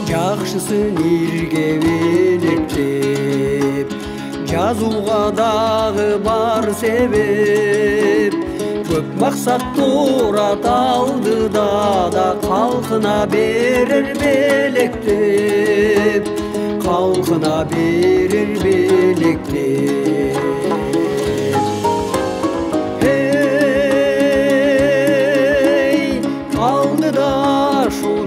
Жакшысын иргебелектеп, жазууга дагы бар себеп. Көп максат турат алдыда да, калкына берер белектеп, калкына берер белектеп. Hey, алдыда шул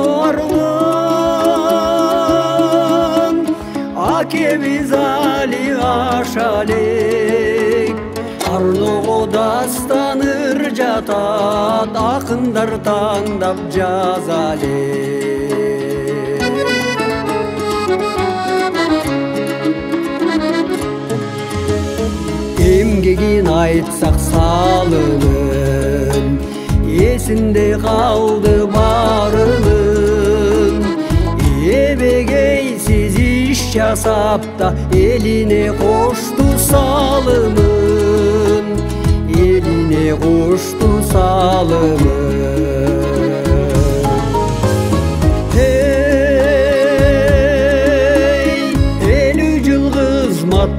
торлын, акебиз али ашалек. Арного дастаныр жатат, акындар таңдап жазале. Эмгегин айтсак салынын, эсинде калды барынын. Эбегейсиз иш жасап да, элине кошту салымын, элине кошту салымын. Hey, 50 жыл кызмат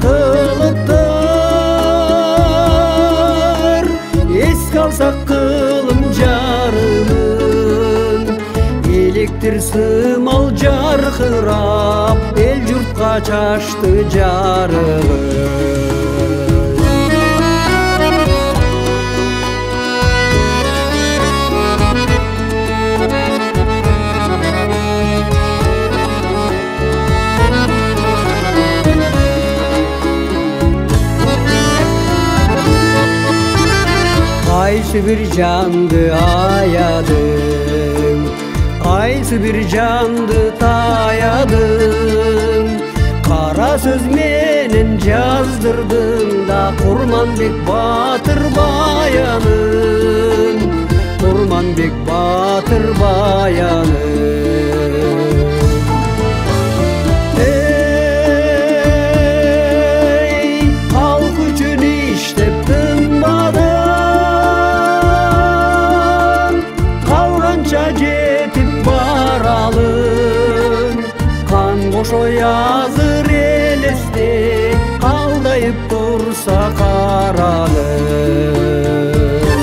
кылыптыр, эске алсак кылым жарымын. Электр сымал жаркырап, эл журтка чачты жарыгын. Кайсы бир жанды аядым, кайсы бир жанды таядым. Кара сөз менен жаздырдым да, Курманбек Батыр баянын, Курманбек Батыр баянын. Эй, халк үчүн иштеп тынбадым, калганча жетип баралым. Кан кошо азыр элесте, калдайып турса каралым.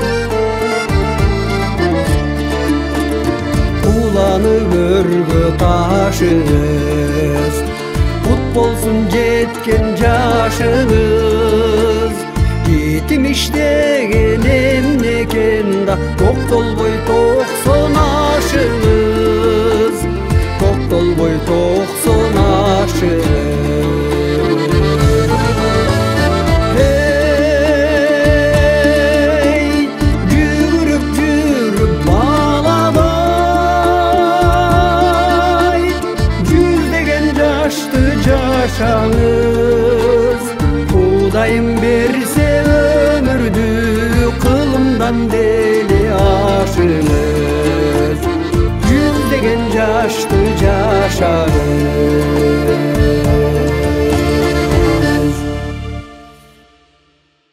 Уланып өргө ташыңыз, пут болсун жеткен жашыңыз. Жетим иштеген эмнекен да, токтолбой 90 ашыңыз, токтолбой 90 ашыңыз. Hey, жүгүрүп жүрүп баладай, жүздеген жашты жашаңыз. Кудайым берсе өмүрдү, кылымдан дели ашыңыз. Жүздеген жашты жашаңыз.